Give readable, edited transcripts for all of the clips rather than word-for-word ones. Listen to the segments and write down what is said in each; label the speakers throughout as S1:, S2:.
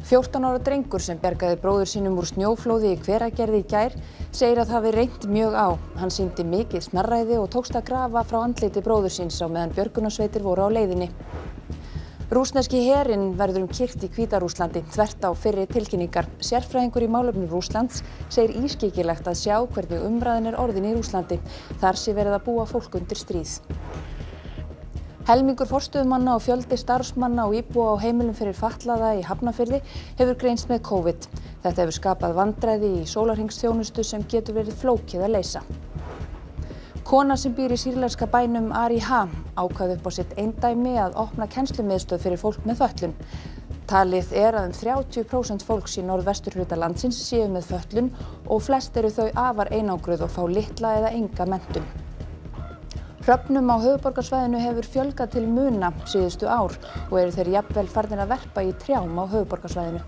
S1: 14 ára drengur sem bjargaði bróður sínum úr snjóflóði í Hveragerði í gær segir að það hafi reynt mjög á. Hann sýndi mikið snarræði og tókst að grafa frá andliti bróður síns á meðan björgunarsveitir voru á leiðinni. Rússneski herinn verður kyrrt í Hvíta-Rússlandi þvert á fyrri tilkynningar. Sérfræðingur í málefnum Rússlands segir ískyggilegt að sjá hvernig umræðan er orðin í Rússlandi. Þar sé verið að búa fólk undir stríð. Helmingur forstöðumanna og fjöldi starfsmanna og íbúa á heimilum fyrir fatlaða í Hafnarfirði hefur greinst með COVID. Þetta hefur skapað vandræði í sólarhringsþjónustu sem getur verið flókið að leysa. Kona sem býr í sýrlenska bænum Ariha ákvað upp á sitt eindæmi að opna kennslumiðstöð fyrir fólk með fötlun. Talið er að 30% fólks í norðvesturhluta landsins séu með fötlun og flest eru þau afar einangruð og fá litla eða enga menntun. Hröfnum á höfuðborgarsvæðinu hefur fjölgað til muna síðustu ár og eru þeir jafnvel farnir að verpa í trjám á höfuðborgarsvæðinu.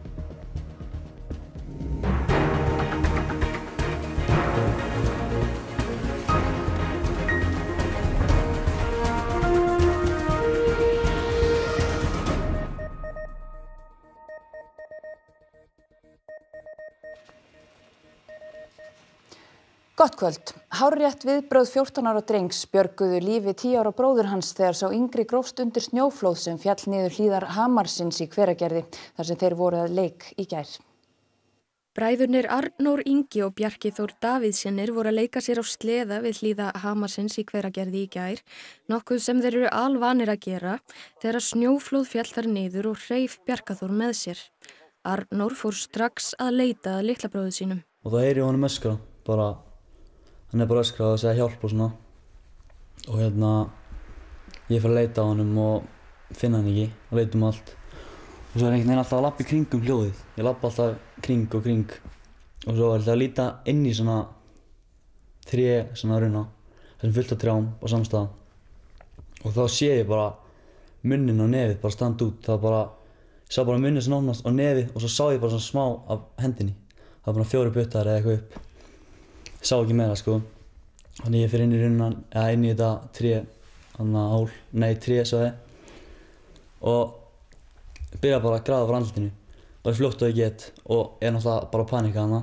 S1: Gott kvöld. Hárrétt viðbrögð 14 ára drengs björguðu lífi 10 ára bróður hans þegar sá yngri grófst undir snjóflóð sem féll niður hlíðar Hamarsins í Hveragerði þar sem þeir voru að leik í gær.
S2: Bræðurnir Arnór Ingi og Bjarki Þór Davíðssynir voru að leika sér á sleða við hlíða Hamarsins í Hveragerði í gær, nokkuð sem þeir eru alvanir að gera þegar snjóflóð féll þar niður og hreif Bjarka Þór með sér. Arnór fór strax að leita að litla bróður sínum.
S3: Og það heyri ég honum öskra, hann er bara öskrað og segja hjálp og svona. Og ég fer að leita á honum og finna hann ekki og leita allt. Og svo er einhvern veginn alltaf að labba í kringum hljóðið. Ég labba alltaf kring og kring. Og svo er þetta að líta inn í svona runna, þar sem fullt af trjám á samstæða. Og þá sé ég bara munnin og nefið bara standa út. Ég sá bara munnin sem opnast og nefið og svo sá ég bara svona smá af hendinni. Það var bara 4 puttar eða eitthvað upp. Ég sá ekki meira sko. Þannig ég fer inn í runnan, eða inn í þetta tré sagði. Og byrja bara að grafa frá andlitinu. Bara fljótt og ég get og er náttúrulega bara að panika þarna.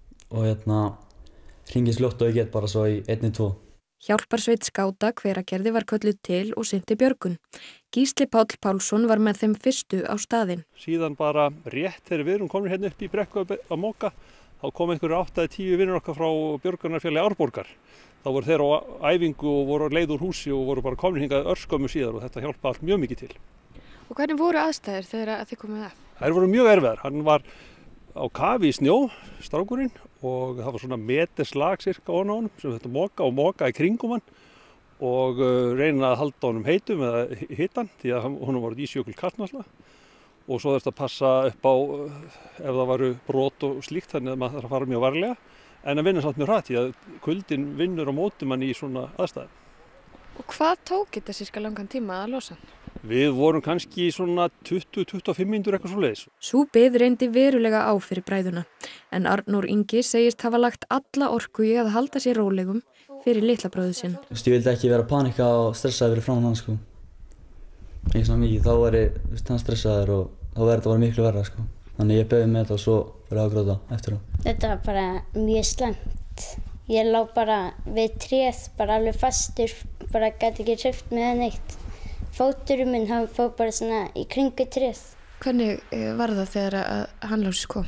S3: Og hringið fljótt og ég get bara svo í 112.
S2: Hjálparsveit skáta Hveragerði var kölluð til og sinnti björgun. Gísli Páll Pálsson var með þeim fyrstu á staðinn.
S4: Síðan bara rétt þegar við erum komin hérna upp í brekku að moka, þá kom einhverju 8-10 vinnur okkar frá björgunarfélagi Árborgar. Þá voru þeir á æfingu og voru á leið úr húsi og voru bara komin hingað örskömmu síðar og þetta hjálpaði allt mjög mikið til.
S2: Og hvernig voru aðstæður þegar þið komið að?
S4: Þær voru mjög erfiðar. Hann var á kafi í snjó, strákurinn, og það var svona meterslag cirka ofan á honum sem þetta moka í kringum hann og reyna að halda honum heitum eða hitan því að honum var ísjökul kalt náttúrulega. Og svo þurfti að passa upp á ef það varu brot og slíkt, þannig að maður þarf að fara mjög varlega en að vinna samt mjög hratt því að kuldinn vinnur á móti manni í svona aðstæðum.
S2: Og hvað tók þetta sirka langan tíma að losa hann?
S4: Við vorum kannski í svona 20-25 mínútur eitthvað svoleiðis.
S2: Sú bið reyndi verulega á fyrir bræðuna en Arnór Ingi segist hafa lagt alla orku í að halda sér rólegum fyrir litla bróður sinn.
S3: Ég vildi ekki vera að panika og stressaði fyrir framan hann sko. Ekki svona mikið, þá væri hann stressaður og þá verður þetta miklu verra sko. Þannig ég beðið með þetta og svo fyrir að gráta eftir á.
S5: Þetta var bara mjög slæmt. Ég lá bara við tréð, bara alveg fastur, bara gæti ekki hreyft með neitt. Fóturinn minn, hann fór bara svona í kringu tréð.
S2: Hvernig var það þegar að hann lósis kom?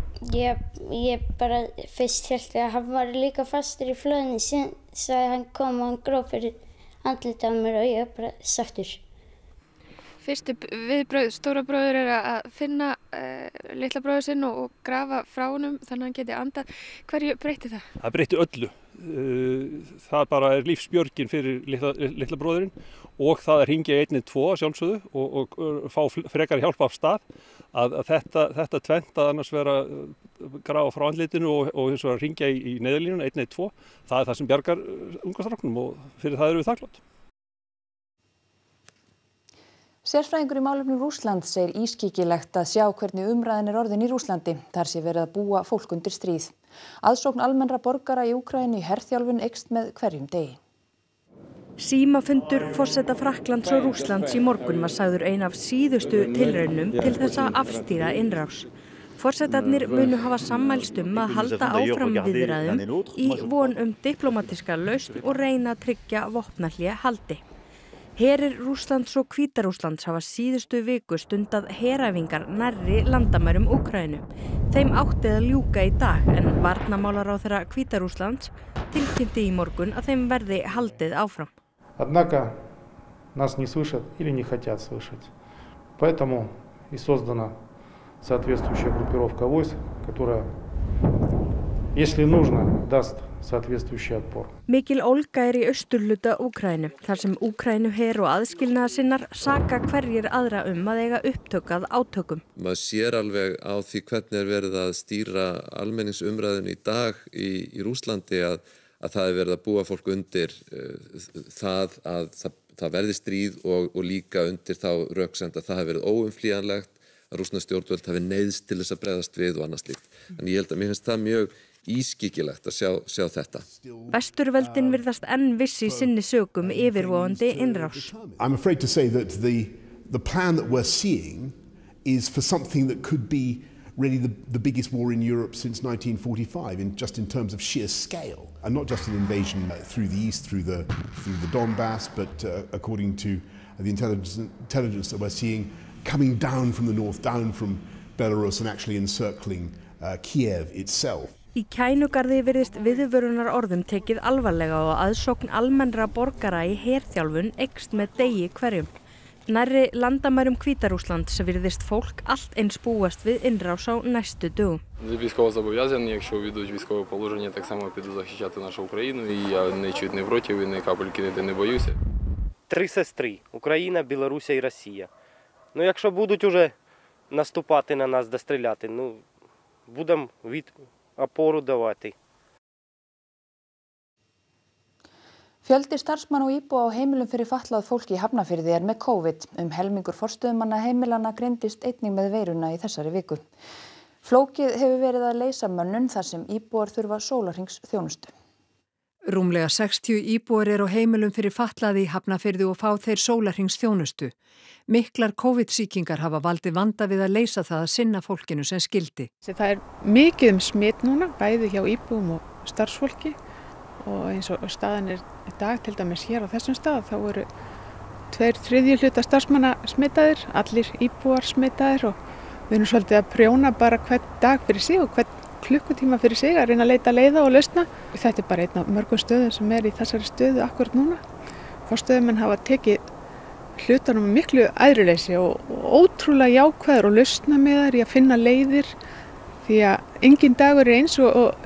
S5: Ég bara fyrst hélt að hann var líka fastur í flöðinni, síðan sagði hann kom og hann gróf fyrir andlitið á mér og ég bara sáttur.
S2: Fyrstu viðbrögð stóra bróður er að finna litla bróður sinn og grafa frá honum þannig að hann geti andað. Hverju breytti það?
S4: Það breytti öllu. Það bara er lífsbjörgin fyrir litla bróðurinn og það er hringja í 112 sjálfsögðu og fá frekar hjálp af stað að þetta tvennt að annars vera grafa frá andlitinu og hins vegar hringja í neyðarlínuna 112. Það er það sem bjargar unga stráknum og fyrir það erum við þakklátt.
S1: Sérfræðingur í málefnum Rússlands segir ískyggilegt að sjá hvernig umræðan er orðin í Rússlandi. Þar sé verið að búa fólk undir stríð. Aðsókn almennra borgara í Úkraínu í herþjálfun eykst með hverjum degi.
S2: Símafundur forseta Frakklands og Rússlands í morgun var sagður ein af síðustu tilraunum til þess að afstýra innrás. Forsetarnir munu hafa sammælst að halda áfram viðræðum í von diplómatiska lausn og reyna að tryggja vopnahlé haldi. Herir Rússlands og Hvíta-Rússlands hafa síðustu viku stundað heræfingar nærri landamærum Úkraínu. Þeim átti að ljúka í dag en varnarmálaráðherra Hvíta-Rússlands tilkynnti í morgun að þeim verði haldið áfram.
S6: Однако нас не слышат или не хотят слышать. Поэтому и создана соответствующая группировка войск, которая, если нужно, даст соответствующий отпор.
S2: Mikil ólga í austurhluta Úkraínu, þar sem Úkraínuher og aðskilnaðarsinnar saka hverjir aðra að eiga upptök að átökum.
S7: Maður sér alveg á því hvernig verið að stýra almenningsumræðun í dag í Rússlandi að það verið að búa fólk undir það að það verði stríð og líka undir þá röksemd að það hafi verið óumflýjanlegt, að rússnesk stjórnvöld hafi neyðst til þess að bregðast við og annað slíkt. En ég held að mér finnst það mjög ískygilegt að sjá þetta.
S2: Vesturveldin virðast enn viss í sinni sökum yfirvofandi innrás.
S8: I'm afraid to say that the plan that we're seeing is for something that could be really the biggest war in Europe since 1945 in terms of sheer scale, and not just an invasion through the east through the Donbass, but according to the intelligence that we're seeing coming down from the north, down from Belarus and actually encircling Kiev itself.
S2: Í Kænugarði virðist viðvörunar orðum tekið alvarlega og aðsókn almennra borgara í herþjálfun eykst með degi hverjum. Nærri landamærum Hvíta-Rússlands virðist fólk allt eins búast við innrás á næstu dögum.
S9: Військовозобов'язані, якщо введуть військове положення, так само піду захищати нашу Україну, і я нічого не проти, і ні капельки не боюся.
S10: 3 сестри – Україна, Білорусь і Росія. Ну, якщо будуть уже наступати на нас, стріляти, ну, будемо опору давати.
S1: Fjöldi starfsmanna og íbúa á heimilum fyrir fatlað fólk í Hafnarfirði með COVID. Helmingur forstöðumanna heimilanna greindist einnig með veiruna í þessari viku. Flókið hefur verið að leysa mönnun þar sem íbúar þurfa sólarhringsþjónustu.
S11: Rúmlega 60 íbúar á heimilum fyrir fatlaði í Hafnarfirði og fá þeir sólarhringsþjónustu. Miklar COVID-sýkingar hafa valdið vanda við að leysa það að sinna fólkinu sem skildi.
S12: Það mikið smitt núna, bæði hjá íbúum og starfsfólki. Og eins og staðan í dag, til dæmis hér á þessum stað, þá eru 2/3 hluta starfsmanna smitaðir, allir íbúar smitaðir og við erum svolítið að prjóna bara hvern dag fyrir sig og hvern klukkutíma fyrir sig að reyna að leita leiða og lausna. Þetta bara einn af mörgum stöðum sem í þessari stöðu akkurat núna. Forstöðumenn hafa tekið hlutunum með miklu æðruleysi og ótrúlega jákvæður og lausnamiðar í að finna leiðir því að engin dagur eins og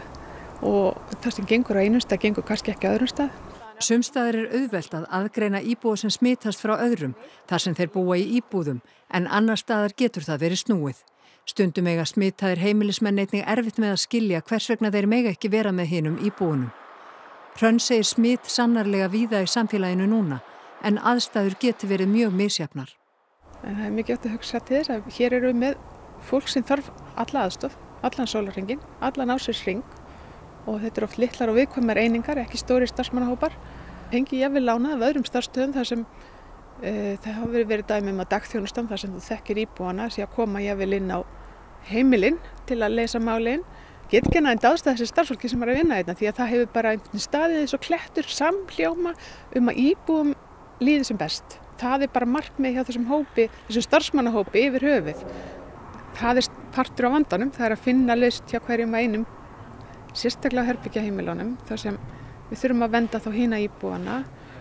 S12: það sem gengur á einum stað gengur kannski ekki á öðrum stað.
S11: Sumstaðar auðvelt að aðgreina íbúa sem smitast frá öðrum þar sem þeir búa í íbúðum, en annar staðar getur það verið snúið. Stundum eiga smitaðir heimilismenn einnig erfitt með að skilja hvers vegna þeir mega ekki vera með hinum íbúunum. Hrönn segir smit sannarlega víða í samfélaginu núna, en aðstæður getur verið mjög misjafnar.
S12: Það er mikið átt að hugsa til þess að hér eru við með fólk sem þarf alla aðstoð, allan sólarhringinn, allan ársins og þetta oft litlar og viðkvæmar einingar, ekki stóri starfsmannahópar. Hengi jafnvel lánað af öðrum starfsstöðum þar sem það hafa verið dæmi að dagþjónustan þar sem þú þekkir íbúana sé að koma jafnvel inn á heimilinn til að leysa málin. Get ekki annað en dáðst að þessi starfsfólki sem að vinna hérna því að það hefur bara einhvern staðið eins og klettur samhljóma að íbúum líði sem best. Það bara markmið hjá þessum hópi, þessum starfsmannahópi yfir höfuð. Það partur á vandanum, það að finna lausn hjá hverjum og einum. Sérstaklega á herbergjaheimilunum þar sem við þurfum að venda þá hina íbúana.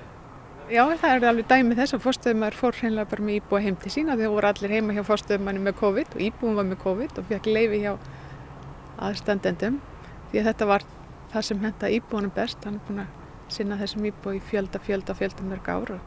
S12: Já, það alveg dæmi þess að forstöðumaður fór hreinlega bara með íbúa heim til sín að þau voru allir heima hjá forstöðumanni með COVID og íbúum var með COVID og fékk leyfi hjá aðstandendum því að þetta var það sem henta íbúanum best. Hann búinn að sinna þessum íbúa í fjölda mörg ár.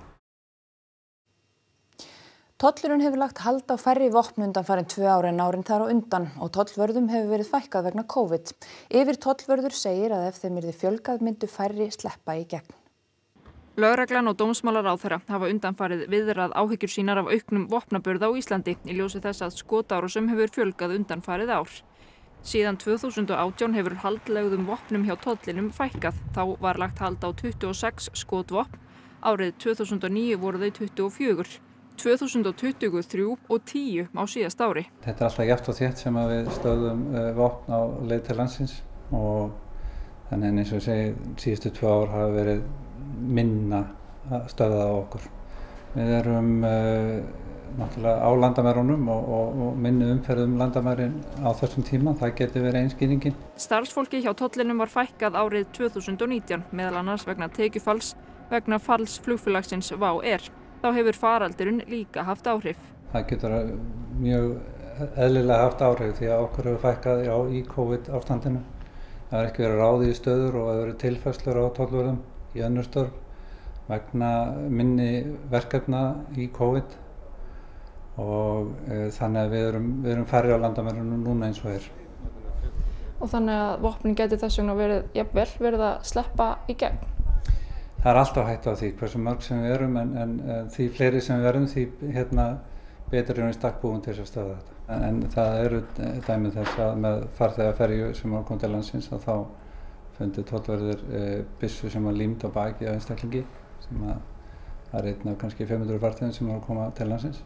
S1: Tollurinn hefur lagt hald á færri vopn undanfarin 2 ár en árin þar á undan og tollvörðum hefur verið fækkað vegna COVID. Yfir tollvörður segir að ef þeim yrði fjölgað myndu færri sleppa í gegn.
S13: Lögreglan og dómsmálaráðherra hafa undanfarið viðrað áhyggjur sínar af auknum vopnaburð á Íslandi í ljósi þess að skotárásum hefur fjölgað undanfarið ár. Síðan 2018 hefur haldlegðum vopnum hjá tollinum fækkað. Þá var lagt hald á 26 skotvopn, Árið 2009 voru þau 24, 2023 og 10 á síðasta ári.
S14: Þetta alltaf jafnt og þétt sem að við stöðum vopn á leið til landsins og þannig eins og ég segi, síðustu 2 ár hafa verið minna stöðað á okkur. Við erum náttúrulega á landamærunum og minni umferð landamærin á þessum tíma, það getur verið einskýringin.
S13: Starfsfólki hjá tollinum var fækkað árið 2019, meðal annars vegna tekjufalls vegna falls flugfélagsins WOW Air. Þá hefur faraldurinn líka haft áhrif.
S14: Það getur mjög eðlilega haft áhrif því að okkur hefur fækkað í COVID ástandinu. Það er ekki verið ráðið í stöður og það hefur verið tilfærslur á tollvörðum í önnur störf vegna minni verkefna í COVID og þannig að við erum færri á landamærunum núna eins og er.
S15: Og þannig að vopnin gæti þess vegna verið að sleppa í gegn?
S14: Það er alltaf hætta á því hversu mörg sem við erum en því fleiri sem við erum því betur erum við stakk búin til þess að stöða þetta. En það eru dæmið þess að með farþegaferju sem var komið til landsins að þá fundu tollverðir byssu sem var límd á baki á einstaklingi sem var einn af kannski 500 farþegum sem var að koma til landsins.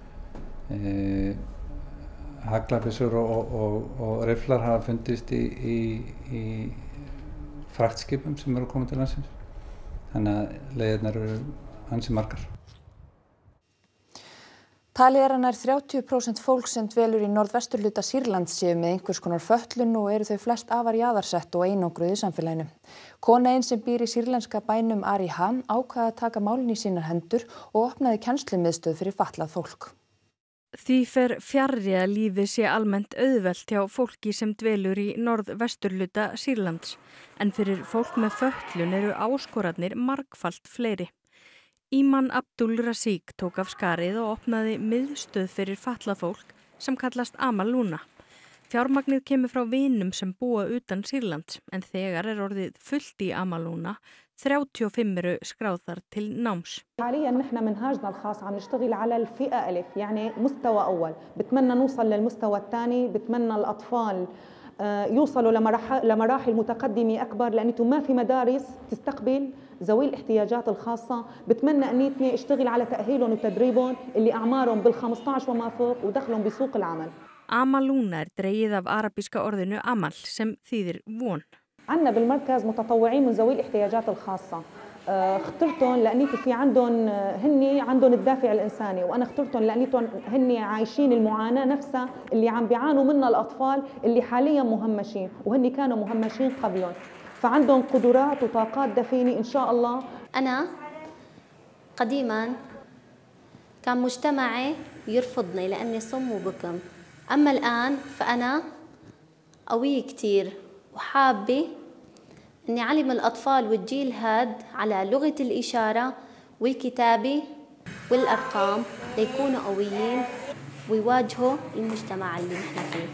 S14: Haglabyssur og rifflar hafa fundist í fraktskipum sem eru að koma til landsins. Þannig að leiðirnar eru ansi margar.
S1: Talið er að nær 30% fólks sem dvelur í norðvesturhluta Sýrlands séu með einhvers konar fötlun og eru þau flest afar jaðarsett og einangruð í samfélaginu. Kona ein sem býr í sýrlenska bænum Ariha ákvað að taka málin í sínar hendur og opnaði kennslumiðstöð fyrir fatlað fólk.
S2: Því fer fjarri að lífið sé almennt auðvelt hjá fólki sem dvelur í norðvesturhluta Sýrlands, en fyrir fólk með fötlun eru áskoranir margfalt fleiri. Iman Abdul Rasik tók af skarið og opnaði miðstöð fyrir fatlað fólk sem kallast Amal Luna. Fjármagnið kemur frá vinum sem búa utan Sýrlands, en þegar er orðið fullt í Amal Luna, 35 eru skráðar til náms.
S16: حاليا نحن منهاجنا الخاص عم نشتغل على الفئة ألف يعني مستوى أول بتمنى نوصل للمستوى الثاني بتمنى الأطفال يوصلوا لمراحل متقدمة أكبر لأنه ما في مدارس تستقبل ذوي الاحتياجات الخاصة بتمنى أني أشتغل على تأهيلهم وتدريبهم اللي أعمارهم بال15 وما فوق ودخلهم بسوق العمل.
S2: Amal Luna dregið af arabíska orðinu Amal sem þýðir von.
S16: عندنا بالمركز متطوعين من ذوي الاحتياجات الخاصة. اخترتهم لأني في عندهم الدافع الإنساني وأنا اخترتهم لأنيتهم هني عايشين المعاناة نفسها اللي عم بيعانوا منها الأطفال اللي حاليا مهمشين وهني كانوا مهمشين قبلهم فعندهم قدرات وطاقات دفينة إن شاء الله.
S17: أنا قديما كان مجتمعي يرفضني لأني صم وبكم، أما الآن فأنا قوية كتير وحابة أني أعلم الأطفال والجيل هاد على لغة الإشارة والكتابة والأرقام ليكونوا قويين ويواجهوا المجتمع اللي نحن فيه.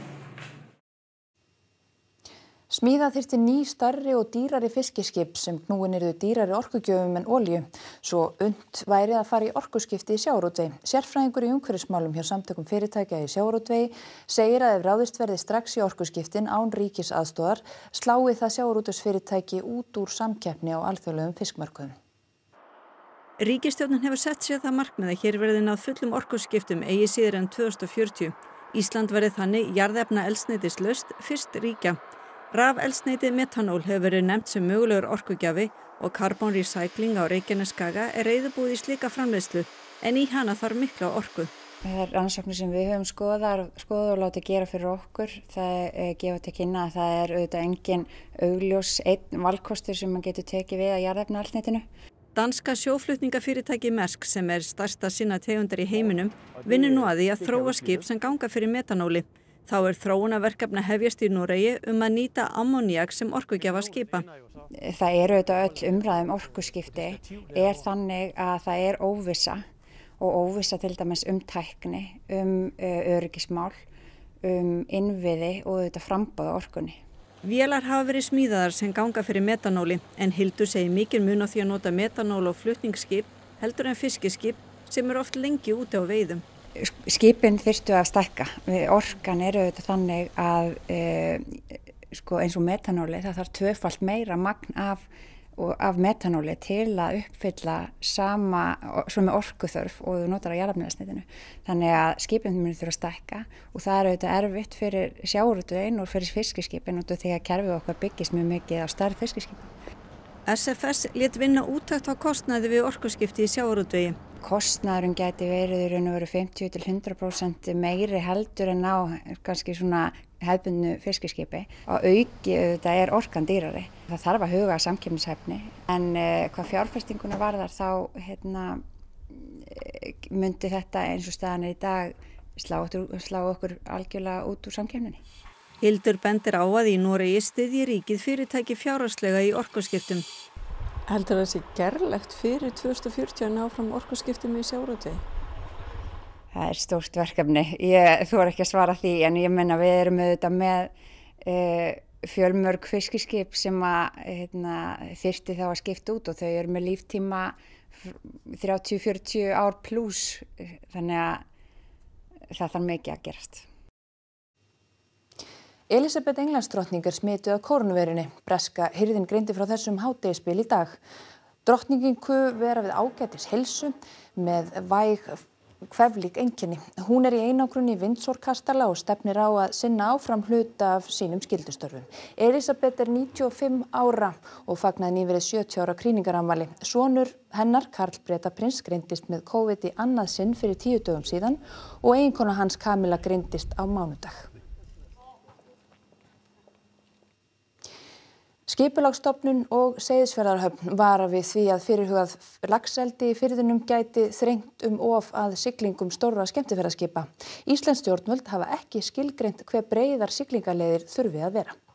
S1: Smíða þyrfti ný, stærri og dýrari fiskiskip sem knúin yrðu dýrari orkugjöfum en olíu, svo unnt væri að fara í orkuskipti í sjávarútvegi. Sérfræðingur í umhverfismálum hjá samtökum fyrirtækja í sjávarútvegi segir að ef ráðist verði strax í orkuskiptin án ríkisaðstoðar slái það sjávarútvegsfyrirtæki út úr samkeppni á alþjóðlegum fiskmörkuðum.
S18: Ríkisstjórnin hefur sett sér það markmið að hér verði náð fullum orkuskiptum eigi síðar en 2040. Ísland verði þannig jarðefnaeldsneytislaust fyrst ríkja. Rafeldsneytið metanól hefur verið nefnt sem mögulegur orkugjafi og Carbon Recycling á Reykjanesskaga er reiðubúið í slíka framleiðslu en í hana þarf mikla orku.
S19: Það er rannsóknir sem við höfum skoðað og látið gera fyrir okkur. Það gefa til kynna að það er auðvitað engin augljós einn valkostur sem maður getur tekið við að jarðefnaeldsneytinu.
S18: Danska sjóflutningafyrirtæki Maersk sem er stærsta sinna tegundar í heiminum vinnur nú að því að þróa skip sem ganga fyrir metanóli. Þá er þróunarverkefni hefjast í Noregi að nýta ammóníak sem orkugjafa skipa.
S19: Það eru auðvitað öll umræðum orkuskipti er þannig að það er óvissa og óvissa til dæmis tækni, öryggismál, innviði og auðvitað framboð orkunni.
S18: Vélar hafa verið smíðaðar sem ganga fyrir metanóli en Hildur segir mikinn mun á því að nota metanól og flutningsskip heldur en fiskiskip sem eru oft lengi úti á veiðum.
S19: Skipin þyrftu að stækka. Orkan eru auðvitað þannig að eins og metanóli það þarf tvöfalt meira magn af af metanóli til að uppfylla svona orkuþörf og þú notar á jarðefnaeldsneytinu. Þannig að skipin munu þurfa að stækka og það auðvitað erfitt fyrir sjávarútveginn og fyrir fiskiskipin út af því að kerfið okkar byggist mjög mikið á stærð fiskiskipin.
S18: SFS lét vinna úttekt á kostnaði við orkuskipti í sjávarútvegi.
S19: Kostnaðurinn gæti verið í raun og veru 50–100% meiri heldur en á kannski svona hefðbundnu fiskiskipi og auki auðvitað orkan dýrari. Það þarf að huga að samkeppnishæfni en hvað fjárfestinguna varðar þá myndi þetta eins og staðan í dag slá okkur algjörlega út úr samkeppninni.
S18: Hildur bendir á að í Noregi styðji ríkið fyrirtæki fjárhagslega í orkuskiptum.
S20: Heldur það sé gerlegt fyrir 2040 að ná fram orkuskiptum í sjávarútvegi?
S19: Það stórt verkefni. Þú er ekki að svara því en ég meina við erum auðvitað með fjölmörg fiskiskip sem þyrfti þá að skipta út og þau eru með líftíma 30–40 ár pluss þannig að það þarf mikið að gerast.
S1: Elísabet Englandsdrottning smituð af kórónuveirunni. Breska hirðin greindi frá þessum hádegisbil í dag. Drottningin kuð vera við ágætis heilsu með væg kveflík einkenni. Hún í einangrun í Windsor-kastala og stefnir á að sinna áfram hluta af sínum skyldustörfum. Elísabet 95 ára og fagnaði nýverið 70 ára krýningarafmæli. Sonur hennar, Karl Bretaprins, greindist með COVID í annað sinn fyrir 10 dögum síðan og eiginkona hans Camilla greindist á mánudag. Skipulagsstofnun og Seyðisfjarðarhöfn vara við því að fyrirhugað laxeldi í firðinum gæti þrengt of að siglingum stórra skemmtiferðaskipa. Íslensk stjórnvöld hafa ekki skilgreint hve breiðar siglingaleiðir þurfi að vera.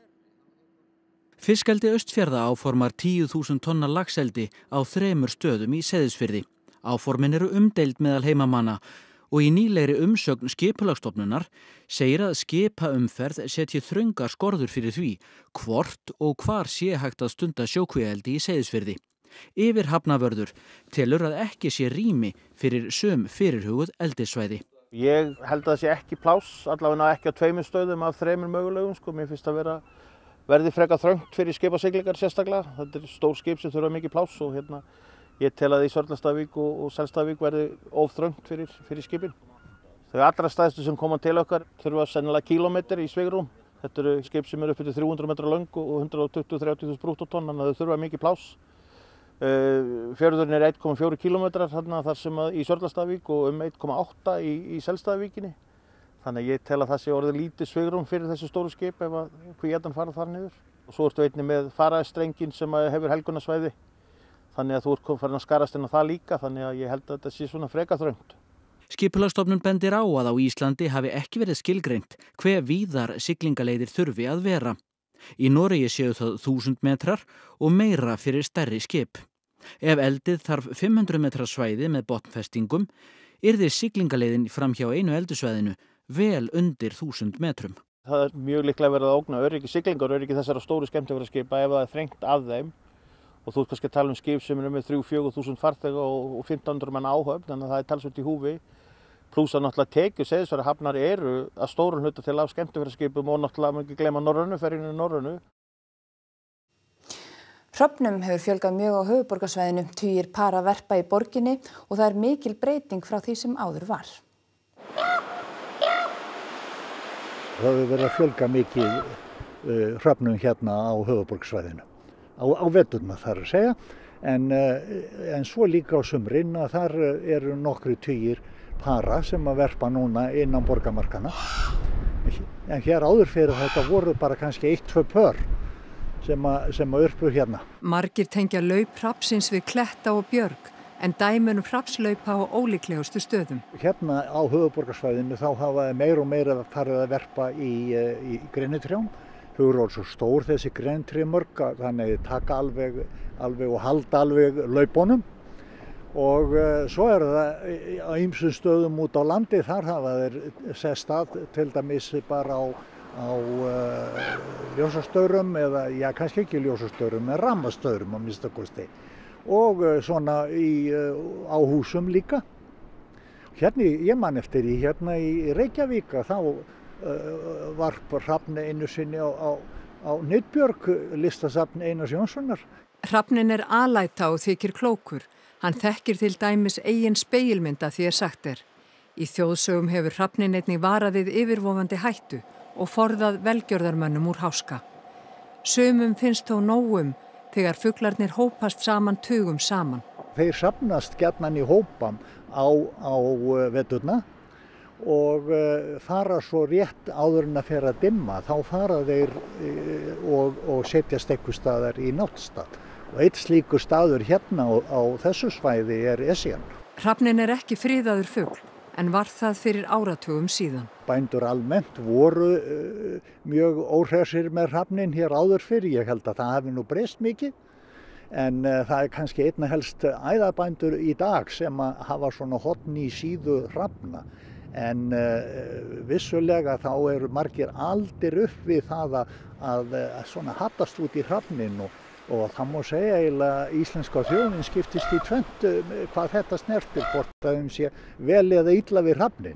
S21: Fiskeldi Austfjarða áformar 10.000 tonna laxeldi á 3 stöðum í Seyðisfirði. Áformin eru umdeild meðal heimamanna og í nýlegri umsögn Skipulagsstofnunar segir að skipaumferð setji þröngar skorður fyrir því hvort og hvar sé hægt að stunda sjókvíaeldi í Seyðisfirði. Yfirhafnavörður telur að ekki sé rými fyrir sum fyrirhuguð eldissvæði.
S22: Ég held að það sé ekki pláss, allavega ekki á 2 stöðum af 3 mögulegum. Mér finnst að verði frekar þröngt fyrir skipasiglingar sérstaklega. Þetta stór skip sem þurfa mikið pláss og ég tel að í Sörlastavík og Selstavík verði of þröngt fyrir skipin. Þau allra stærstu sem koma til okkar þurfa sennilega kílómetri í svigrúm. Þetta eru skip sem eru upp til 300 metra löng og 120–130 brúttótonn, þannig að þau þurfa mikið pláss. Fjörðurinn 1,4 kílómetrar þar sem í Sörlastavík og 1,8 í Selstavíkinni. Þannig að ég tel að það sé orðið lítið svigrúm fyrir þessu stóru skip ef að kvíatan fara þar niður. Og svo ertu einnig með farastrenginn sem hefur helgunarsvæði. Þannig að þú ert farin að skarast inn á það líka, þannig að ég held að þetta sé svona frekar þröngt.
S21: Skipulagsstofnun bendir á að á Íslandi hafi ekki verið skilgreint hve víðar siglingaleiðir þurfi að vera. Í Noregi séu það 1000 metrar og meira fyrir stærri skip. Ef eldið þarf 500 metra svæði með botnfestingum, yrði siglingaleiðin framhjá einu eldissvæðinu vel undir 1000 metrum.
S22: Það mjög líklega verið að ógna öryggi siglingar og öryggi þessara stóru skemmtiferðaskipa ef það þrengt af þeim. Og þú ert kannski að tala skip sem með 3–4 þúsund farþega og 1500 manna áhöfn, þannig að það talsvert í húfi. Plús að náttúrulega tekjur Seyðisfjarðarhafnar eru að stórum hluta til af skemmtiferðaskipum og náttúrulega má ekki gleyma ferjunni Norrænu.
S1: Hröfnum hefur fjölgað mjög á höfuðborgarsvæðinu, tugir para verpa í borginni og það mikil breyting frá því sem áður var.
S23: Það hefur verið að fjölga mikið hröfnum hérna á höfuðborgarsvæðinu. Á veturna þar að segja, en svo líka á sumrin að þar eru nokkru tugir para sem að verpa núna innan borgarmarkana. En hér áður fyrir þetta voru bara kannski 1–2 pör sem að urpu hérna.
S11: Margir tengja laup hrafnsins við kletta og björg, en dæmin hrafnslaupa á ólíklegustu stöðum.
S23: Hérna á höfuðborgarsvæðinu þá hafa meira og meira farið að verpa í grenitrjám. Þau eru svo stór þessi grenitrjamörk, þannig að taka alveg og halda alveg laupunum. Og svo það á ýmsum stöðum út á landi, þar hafa þeir sest að til dæmis bara á ljósastaurum eða, kannski ekki ljósastaurum, en rammastaurum að minnsta kosti. Og svona á húsum líka. Hérna, ég man eftir hérna í Reykjavík, þá varp hrafn einu sinni á Nytbjörg listasafn Einars Jónssonar.
S11: Hrafninn er alæta og þykir klókur. Hann þekkir til dæmis eigin spegilmynda því sagt er. Í þjóðsögum hefur hrafninn einnig varað við yfirvofandi hættu og forðað velgjörðarmönnum úr háska. Sumum finnst þó nóg þegar fuglarnir hópast saman tugum saman.
S23: Þeir safnast gjarnan í hópam á veturna og fara svo rétt áður en að fer að dimma. Þá fara þeir og setjast einhvers staðar í náttstað. Og eitt slíkur staður hérna á þessu svæði er Esjan.
S11: Hrafninn er ekki friðaður fugl, en var það fyrir áratugum síðan.
S23: Bændur almennt voru mjög óhressir með hrafninn hér áður fyrir. Ég held að það hafi nú breyst mikið. En það er kannski einna helst æðabændur í dag sem að hafa svona horn í síðu hrafna. En vissulega þá eru margir aldir upp við það að svona hattast út í hrafninn og það má segja eiginlega íslenska þjóðin skiptist í tvennt hvað þetta snertir, hvort það sé vel eða illa við hrafninn.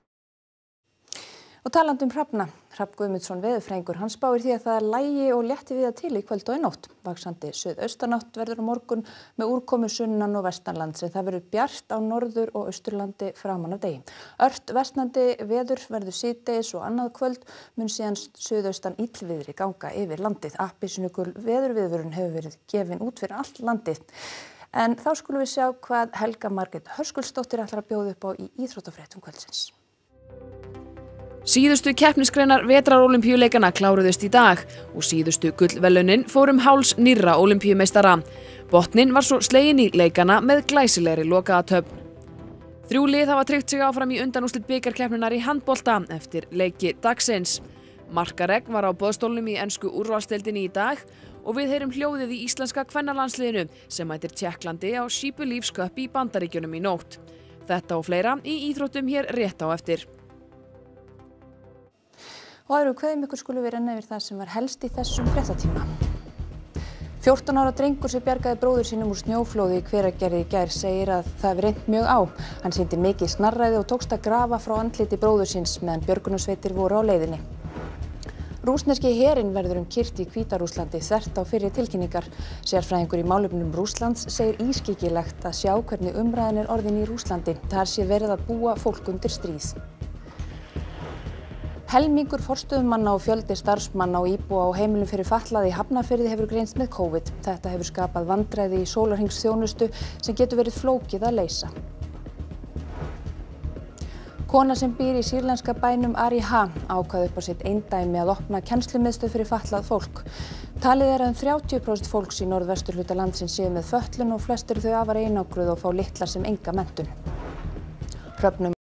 S1: Og talandi hrafna, Hrafn Guðmundsson veðurfræðingur, hann spáir því að það lægi og létti víða til í kvöld og í nótt. Vaxandi suðaustanátt verður á morgun með úrkomu sunnan og vestanlands en það verður bjart á norður- og austurlandi framan af degi. Ört versnandi veður verður síðdegis og annað kvöld mun síðan suðaustan illviðri ganga yfir landið. Appelsínugul veðurviðvörun hefur verið gefin út fyrir allt landið. En þá skulum við sjá hvað Helga Margrét Höskuldsdóttir ætlar að bjóða upp á í íþróttafréttum kvöldsins.
S3: Síðustu keppnisgreinar vetrarólympíuleikana kláruðust í dag og síðustu gullverðlaunin fór háls nýrra ólympíumeistara. Botninn var svo sleginn í leikana með glæsilegri lokaathöfn. 3 lið hafa tryggt sig áfram í undanúrslit bikarkeppninnar í handbolta eftir leiki dagsins. Markaregn var á boðstólnum í ensku úrvalsdeildinni í dag og við heyrum hljóðið í íslenska kvennalandsliðinu sem mætir Tékklandi á She Believes Cup í Bandaríkjunum í nótt. Þetta og fleira í íþróttum hér rétt á eftir.
S1: Og aðra kveðjum ykkur skulum við renna yfir það sem var helst í þessum fréttatíma. 14 ára drengur sem bjargaði bróður sínum úr snjóflóði í Hveragerði í gær segir að það hafi reynt mjög á. Hann sýndi mikið snarræði og tókst að grafa frá andliti bróður síns meðan björgunarsveitir voru á leiðinni. Rússneski herinn verður kyrrt í Hvíta-Rússlandi þvert á fyrri tilkynningar. Sérfræðingur í málefnum Rússlands segir ískyggilegt að sjá hvernig umræðan er orðin í Rússlandi. Þar sé verið að búa fólk undir stríð. Helmingur forstöðumanna og fjöldi starfsmanna og íbúa á heimilum fyrir fatlaða í Hafnarfirði hefur greinst með COVID. Þetta hefur skapað vandræði í sólarhringsþjónustu sem getur verið flókið að leysa. Kona sem býr í sýrlenska bænum Ariha ákvað upp á sitt eindæmi að opna kennslumiðstöð fyrir fatlað fólk. Talið er að 30% fólks í norðvesturhluta landsins séu með fötlun og flest eru þau afar einangruð og fá litla sem enga menntun.